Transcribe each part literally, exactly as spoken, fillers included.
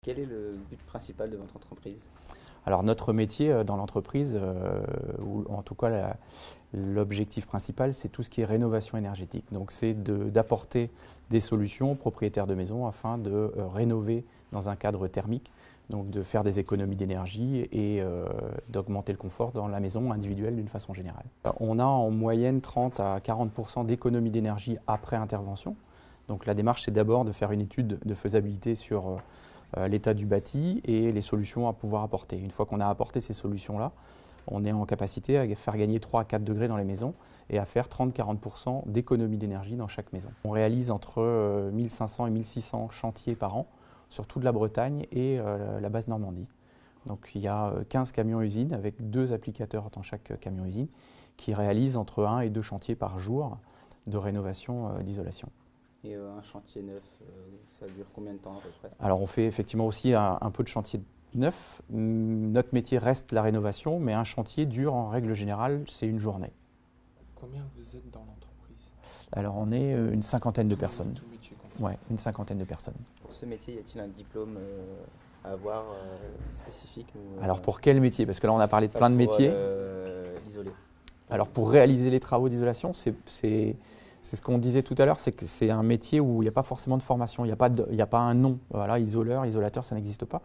Quel est le but principal de votre entreprise? Alors notre métier dans l'entreprise, euh, ou en tout cas l'objectif principal, c'est tout ce qui est rénovation énergétique. Donc c'est d'apporter des solutions aux propriétaires de maisons afin de euh, rénover dans un cadre thermique, donc de faire des économies d'énergie et euh, d'augmenter le confort dans la maison individuelle d'une façon générale. On a en moyenne trente à quarante pour cent d'économies d'énergie après intervention. Donc la démarche, c'est d'abord de faire une étude de faisabilité sur euh, l'état du bâti et les solutions à pouvoir apporter. Une fois qu'on a apporté ces solutions-là, on est en capacité à faire gagner trois à quatre degrés dans les maisons et à faire trente à quarante pour cent d'économie d'énergie dans chaque maison. On réalise entre mille cinq cents et mille six cents chantiers par an sur toute la Bretagne et euh, la basse Normandie. Donc il y a quinze camions-usines avec deux applicateurs dans chaque camion-usine qui réalisent entre un et deux chantiers par jour de rénovation euh, d'isolation. Et euh, un chantier neuf, euh, ça dure combien de temps à peu près? Alors on fait effectivement aussi un, un peu de chantier neuf. Notre métier reste la rénovation, mais un chantier dure en règle générale, c'est une journée. Combien vous êtes dans l'entreprise? Alors on est une cinquantaine de personnes. Tout métier confondu. Ouais, une cinquantaine de personnes. Pour ce métier, y a-t-il un diplôme euh, à avoir euh, spécifique ou, euh, Alors pour quel métier? Parce que là on a parlé de pas plein de pour, métiers. Euh, isolé. Alors pour réaliser les travaux d'isolation, c'est c'est ce qu'on disait tout à l'heure, c'est que c'est un métier où il n'y a pas forcément de formation, il n'y a, a pas un nom. Voilà, isoleur, isolateur, ça n'existe pas.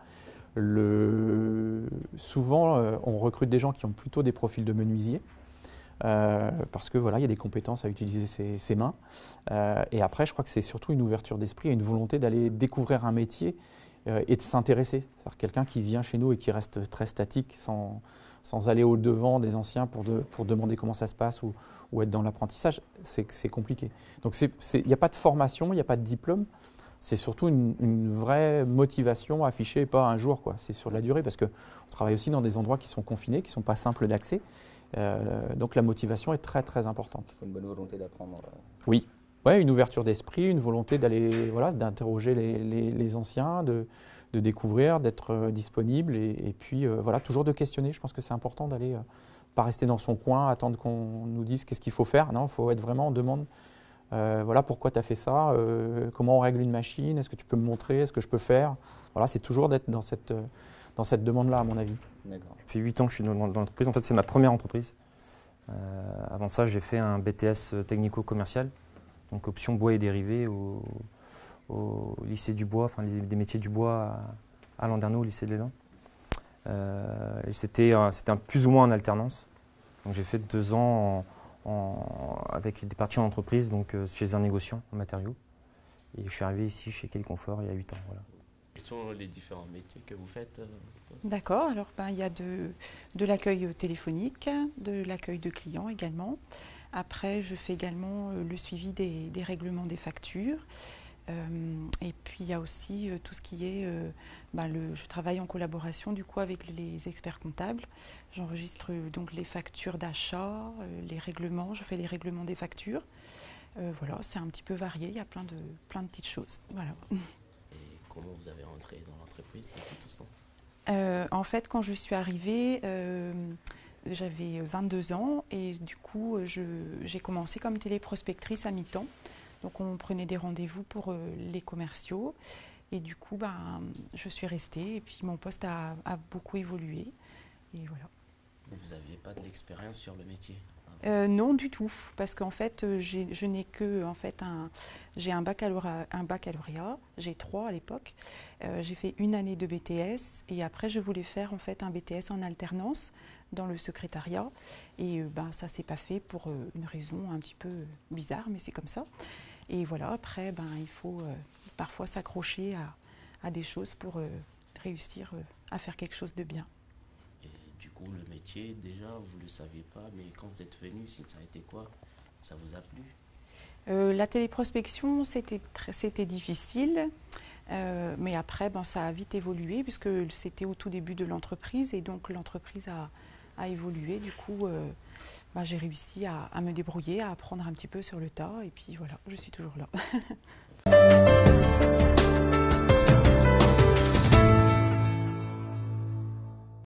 Le... Souvent, euh, on recrute des gens qui ont plutôt des profils de menuisier, euh, parce que voilà, il y a des compétences à utiliser ses, ses mains. Euh, et après, je crois que c'est surtout une ouverture d'esprit et une volonté d'aller découvrir un métier euh, et de s'intéresser. C'est-à-dire quelqu'un qui vient chez nous et qui reste très statique, sans, sans aller au-devant des anciens pour, de, pour demander comment ça se passe ou, ou être dans l'apprentissage, c'est compliqué. Donc il n'y a pas de formation, il n'y a pas de diplôme. C'est surtout une, une vraie motivation affichée, pas un jour, c'est sur la durée, parce qu'on travaille aussi dans des endroits qui sont confinés, qui ne sont pas simples d'accès. Euh, donc la motivation est très très importante. Il faut une bonne volonté d'apprendre. Oui, ouais, une ouverture d'esprit, une volonté d'aller, voilà, d'interroger les, les, les anciens, de, de découvrir, d'être disponible, et, et puis euh, voilà, toujours de questionner. Je pense que c'est important d'aller, euh, pas rester dans son coin, attendre qu'on nous dise qu'est-ce qu'il faut faire. Non, il faut être vraiment en demande. Euh, voilà, pourquoi tu as fait ça, euh, comment on règle une machine, est-ce que tu peux me montrer, est-ce que je peux faire. Voilà, c'est toujours d'être dans cette, euh, dans cette demande-là, à mon avis. D'accord. Ça fait huit ans que je suis dans, dans l'entreprise. En fait, c'est ma première entreprise. Euh, avant ça, j'ai fait un B T S technico-commercial, donc option bois et dérivés au, au lycée du bois, enfin des métiers du bois à, à Landerneau, au lycée de l'Élan. Euh, C'était un plus ou moins en alternance. Donc j'ai fait deux ans en, en, avec des parties en entreprise, donc euh, chez un négociant en matériaux. Et je suis arrivé ici chez Qualiconfort il y a huit ans. Voilà. Quels sont les différents métiers que vous faites? D'accord, alors ben, il y a de, de l'accueil téléphonique, de l'accueil de clients également. Après, je fais également euh, le suivi des, des règlements des factures. Euh, et puis il y a aussi euh, tout ce qui est, euh, ben, le, je travaille en collaboration du coup avec les experts comptables. J'enregistre euh, donc les factures d'achat, euh, les règlements, je fais les règlements des factures. Euh, voilà, c'est un petit peu varié, il y a plein de, plein de petites choses. Voilà. Et comment vous avez rentré dans l'entreprise depuis tout ce temps? euh, En fait, quand je suis arrivée, euh, j'avais vingt-deux ans et du coup, j'ai commencé comme téléprospectrice à mi-temps. Donc on prenait des rendez-vous pour euh, les commerciaux et du coup ben, je suis restée et puis mon poste a, a beaucoup évolué et voilà. Vous n'aviez pas de l'expérience sur le métier? euh, Non du tout, parce qu'en fait je n'ai que en fait un j'ai un baccalauréat, un baccalauréat, j'ai trois à l'époque. Euh, j'ai fait une année de B T S et après je voulais faire en fait un B T S en alternance dans le secrétariat et euh, ben ça s'est pas fait pour euh, une raison un petit peu bizarre, mais c'est comme ça. Et voilà, après, ben, il faut euh, parfois s'accrocher à, à des choses pour euh, réussir euh, à faire quelque chose de bien. Et du coup, le métier, déjà, vous ne le saviez pas, mais quand vous êtes venu, ça a été quoi? Ça vous a plu? euh, La téléprospection, c'était difficile, euh, mais après, ben, ça a vite évolué puisque c'était au tout début de l'entreprise et donc l'entreprise a, a évolué. Du coup, euh, ben, j'ai réussi à, à me débrouiller, à apprendre un petit peu sur le tas et puis voilà, je suis toujours là.